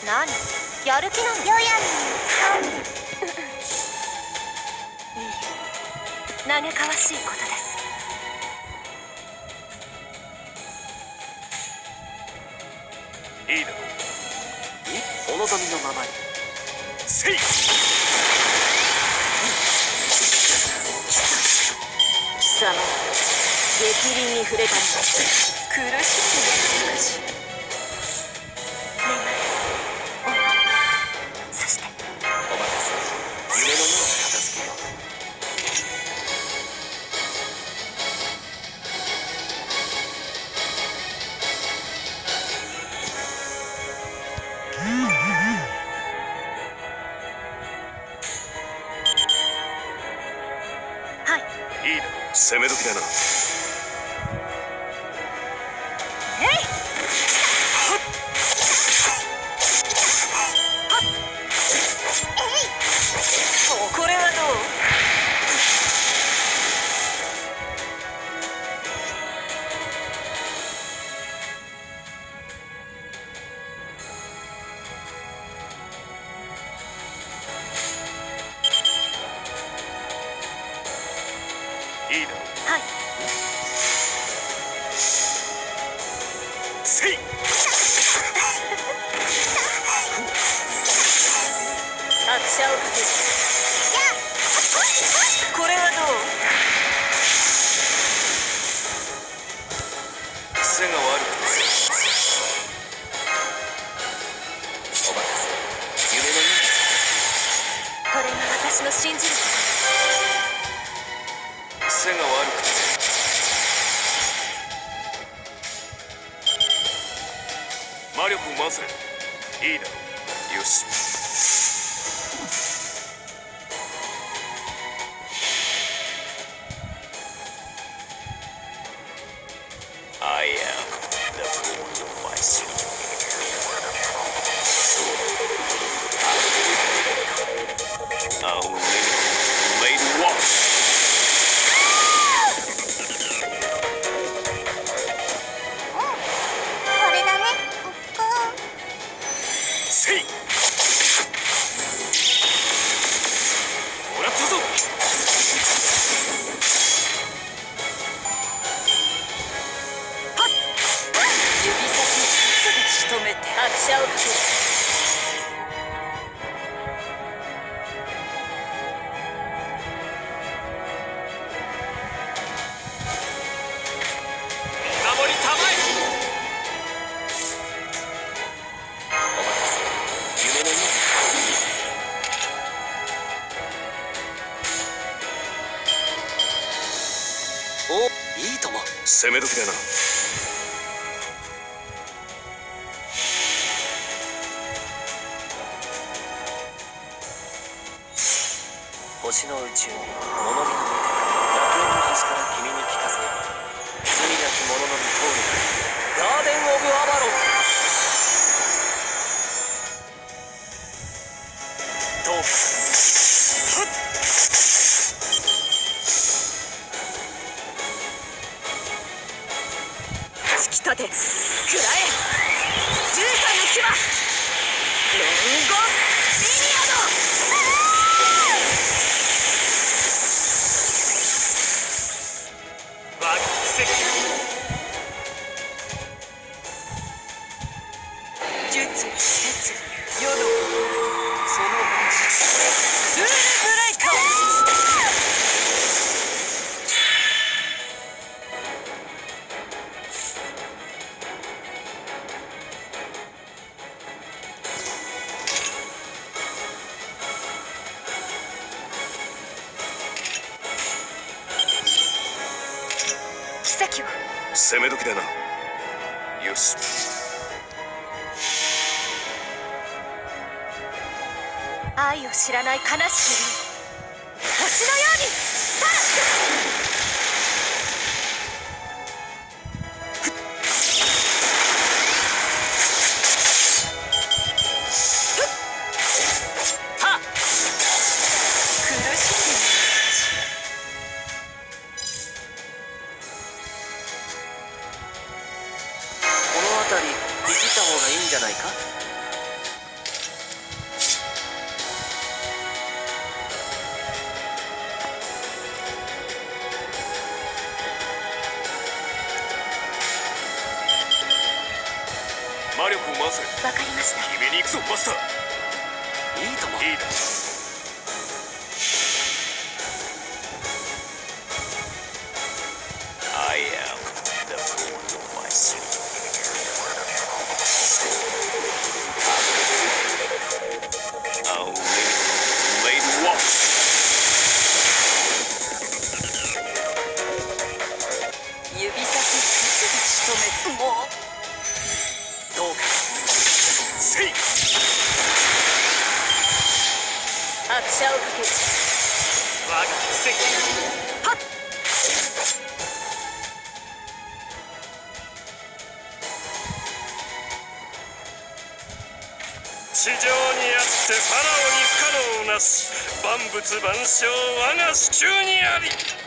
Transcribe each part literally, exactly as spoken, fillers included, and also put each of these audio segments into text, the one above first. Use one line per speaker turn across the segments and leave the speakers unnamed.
何やる気なの？
よやみん
いいえ、嘆かわしいことです。
いいだろう。お望みのままに。せい。
貴様、逆鱗に触れたのは苦しいのかしら。願い、思い、そして
お任せ。夢のように片付けよう。
はい。
いいだろう。攻め時だな。
えい。これはどう？
いいだろう。
はい。
せい。
拍車をかける。これはどう？
癖が悪くない。お任せ。夢のように。
これが私の信じること。
癖が悪くない。魔力を回せ。いいだろう。よし。I am the lord of my city. Only lady walk.
これだね。
せい。もらったぞ。
指先一つで仕留めて拍車をかける。
見守りたまえ。お任せ。夢のように。お、いいとも。攻め時だな。星の宇宙に物見の歌楽園の端から君に聞かせよう。罪なき者のみ通るガーデン・オブ・アバロン。どうかはっ。
突き立て、食らえ。じゅうさんの牙。ロンゴリニアド。
我が奇跡。
術、説、世のそのルールブレイカー。奇跡を。
攻め時だな。よし。
愛を知らない悲しき霊、星のようにタラ
はっ。
苦しんでいる。
この辺りいじった方がいいんじゃないか。
力を回せ。
わかりました。
決めに行くぞマスター。
いいとも。
いいだ。I am the lord of my city. Unlimited walk.
指先仕留めもう
どうか。
せい。
拍車をかける。
我が奇跡。
はっ。
地上にあってファラオに不可能なし、万物万象我が手中にあり。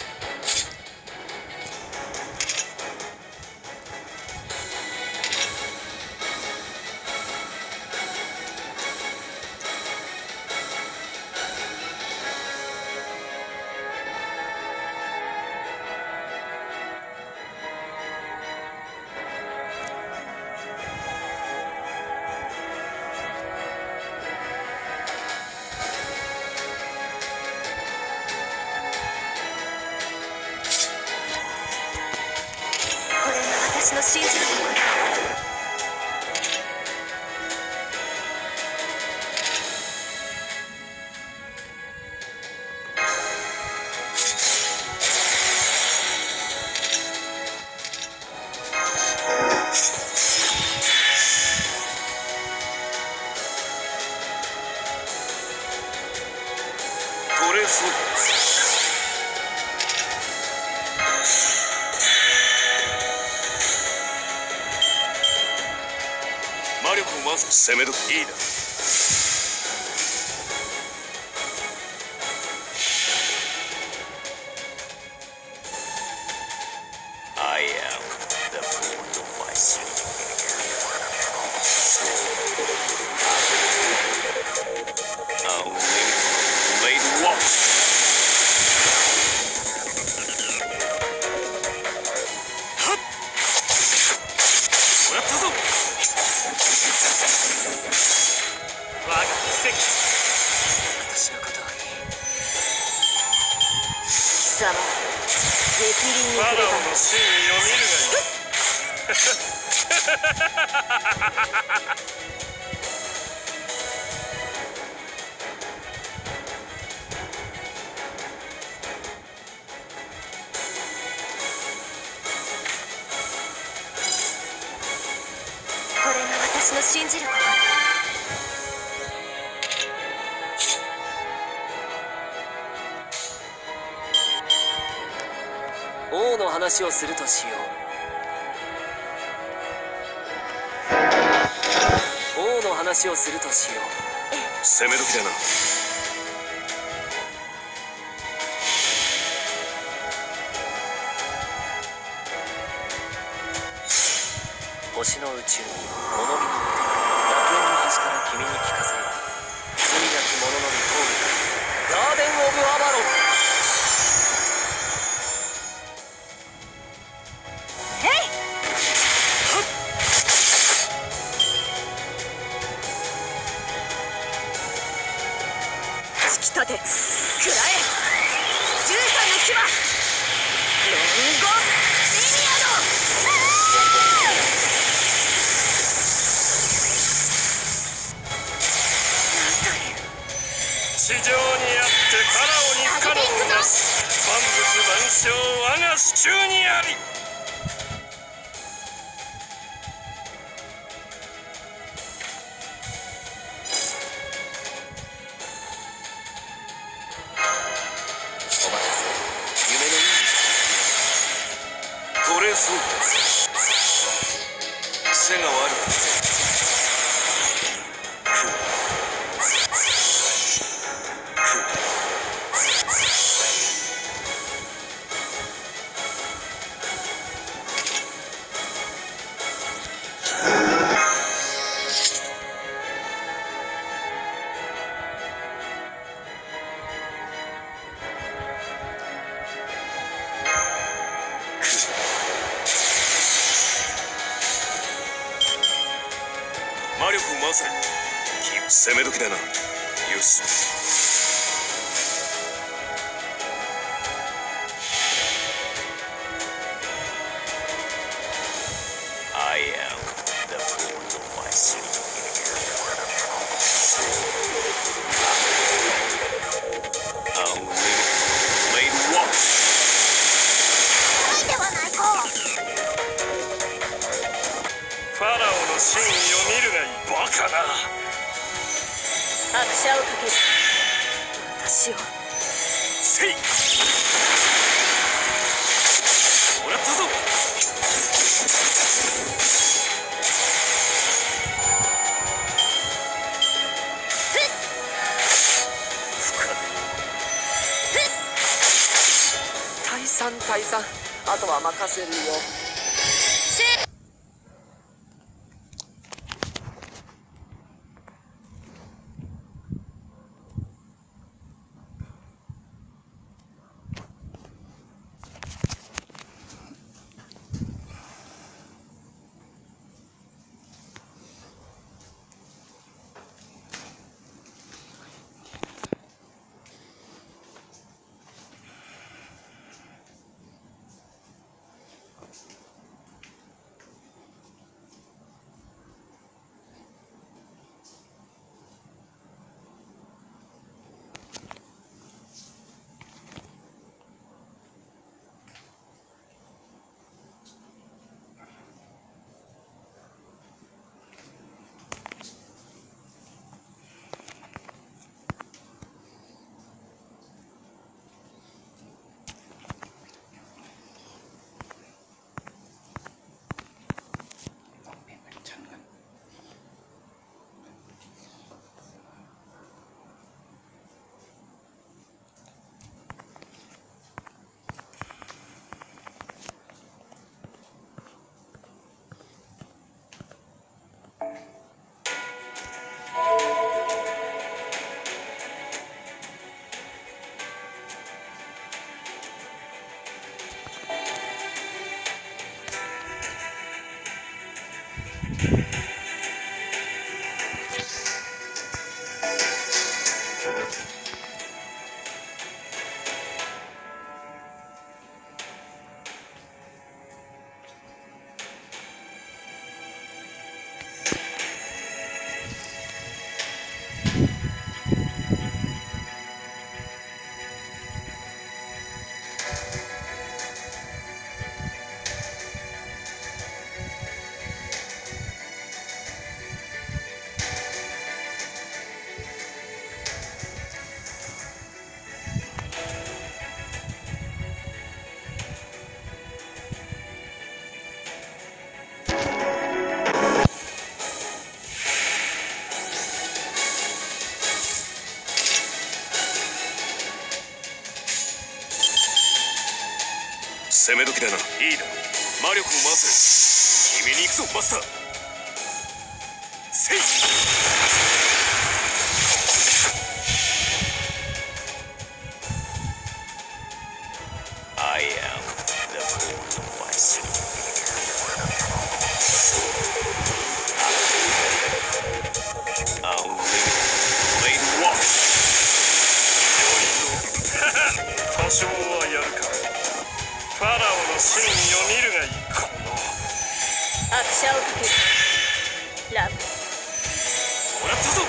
私の信じるところだ。
これそう。魔力を回す。攻めどいいだ。I am the lord of my city. Unlimited walk. はっ。もらったぞ。
我が奇跡。私のことはいい。
貴様逆鱗に
ファラオ
触れた
の真意を見るがいい。
これが私の信じることだ。
王の話をするとしよう。王の話をするとしよう。
攻め時だな。
星の宇宙に物見に似て楽園の端から君に聞かせよう。罪なき者のみ通るガーデン・オブ・アバロン。
突き立て食らえじゅうさんの牙ロンゴリニア
地上にあってファラオに不可能なし、万物万象我が手中にあり。
お待たせ。夢のいい
これそうだ。癖が悪くて魔力を回せ。攻め時だな。よし。
I am the port of my city. Unlimited walk.
ではないか。
ファラオの真意を見るがいい。バカな。
拍車をかける。私を
せい。もらったぞ。
退散退散、あとは任せるよ。
攻め時だな。いいだろう。魔力を回せ。君に行くぞマスター。せい。
I am the port of my city. Unlimited walk.
多少はやるか。ファラオの真意を見るがいい。この
拍車をかける。ラブ。
もらったぞ。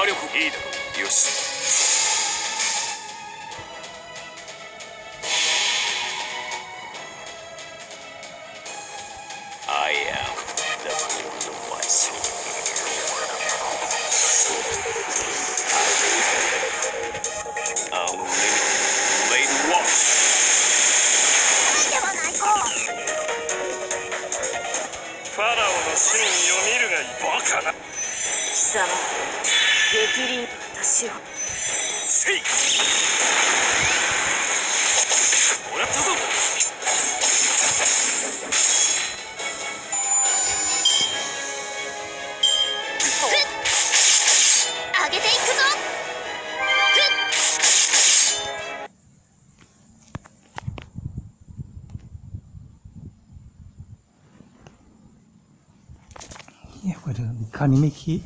力いいだろう。よし。I am the cold of my soul. Unlimited watch.
ではないか。
ファラオの真意を見るがいい。バカな。
貴様、逆鱗私を。
せい。もらったぞ。
上げていくぞ。
เงียบกว่าเดิมคราวนี้ไม่คิด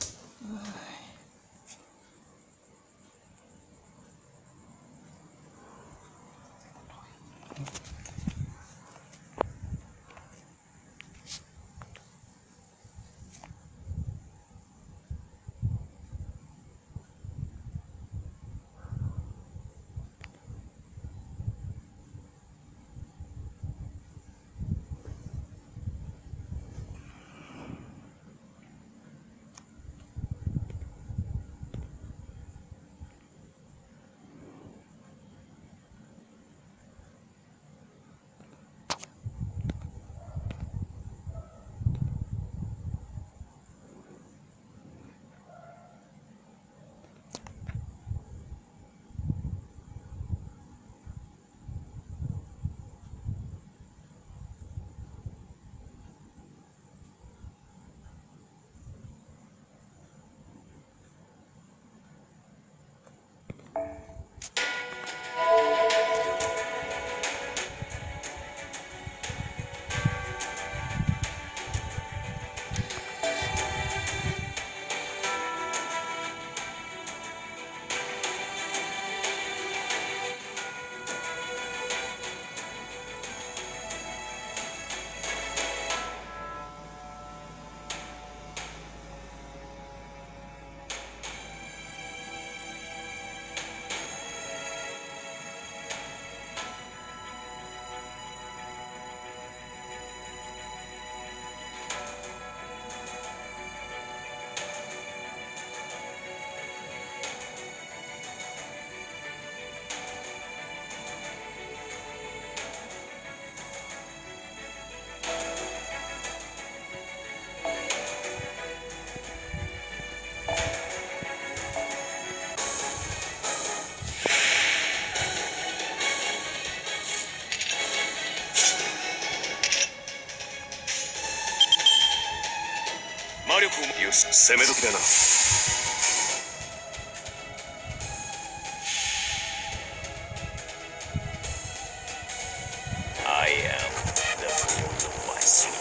魔力を。よし、攻め時だな。I am the cold of my soul.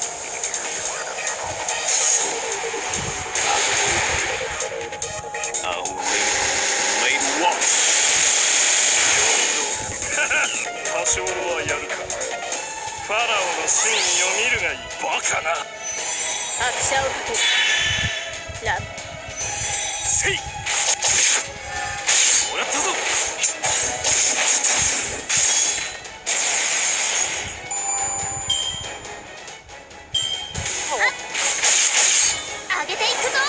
Unlimited watch. 多少はやるか。ファラオの真意を見るがいい。バカな。
拍車をかける。ラブ。
せい。もらったぞ。
上げていくぞ。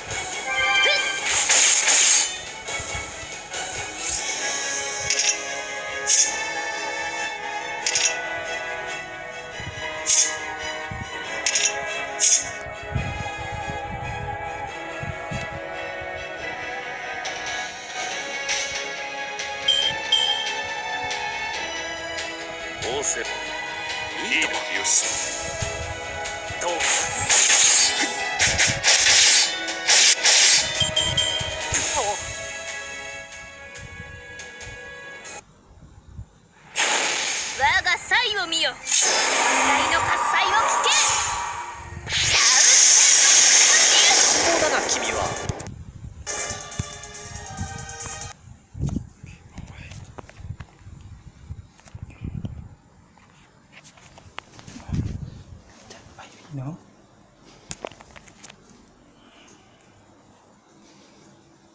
仰せ。いいだろう。よし。どう。
我が才を見よ。大の喝采を聞け。
そうだな君は。
เนาะ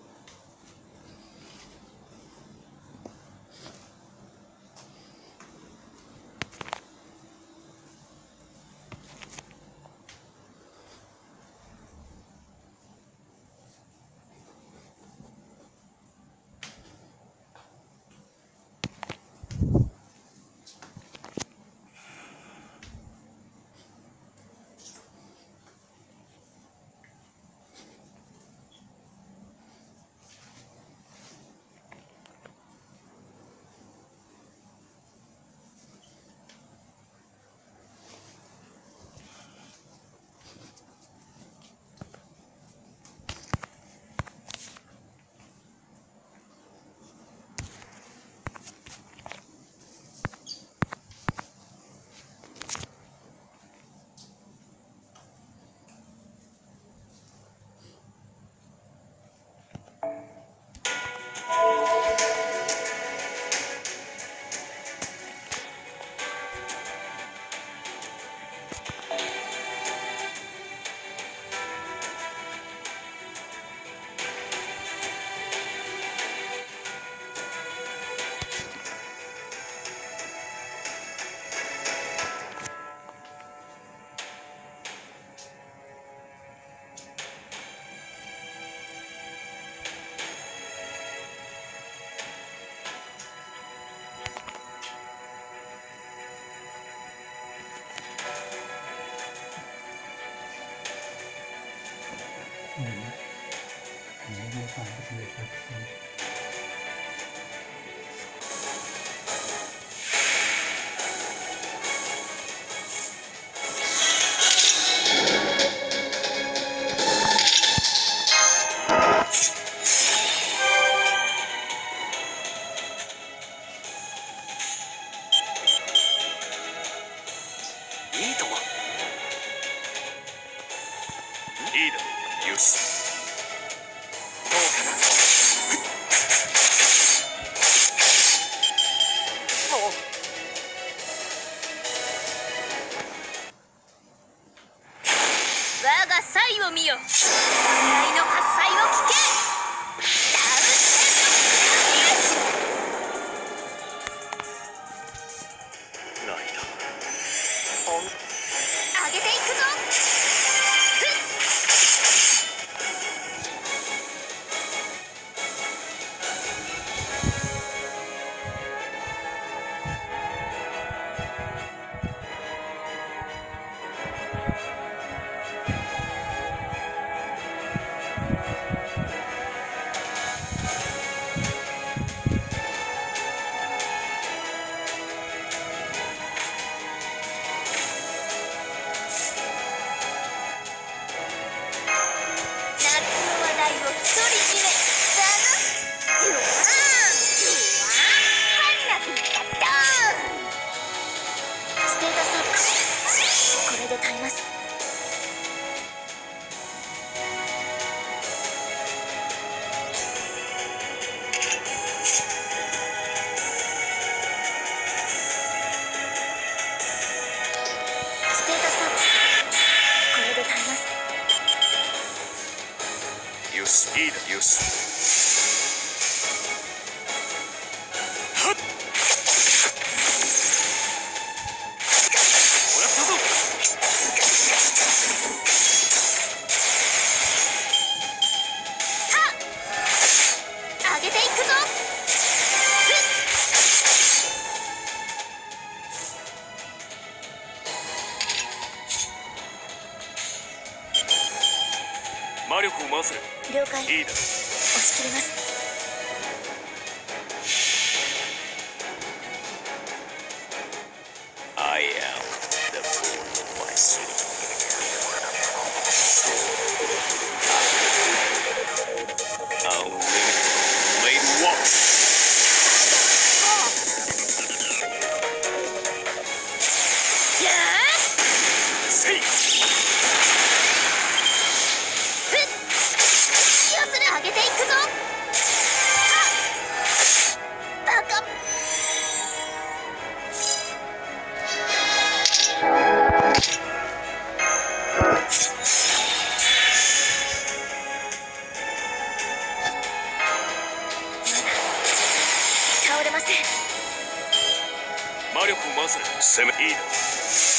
ini apa kita lihat.
いいとも。
いいだろう。よし。
どうかな。もう
我が才を見よ。侍の喝采を聞け。ダウン
ライダー。
上げていくぞ。ふっ夏の話題を独り占めだな。ジュワーンジュワーンハンナフッタダウン。ステータスアップ。これで足ります。ステータスアップ。これで足ります。
よし。いいだ。よし。はっ。もらったぞ。
上げていくぞ。ふっ
魔力を回せ。
了解。
いいだ。
押し切ります。
I am the pool of my city. Unlimited blade walk.
やー
せい。
ふっよする。上げていくぞ。バカ。倒れません。
魔力を回せ。攻め。いいだ。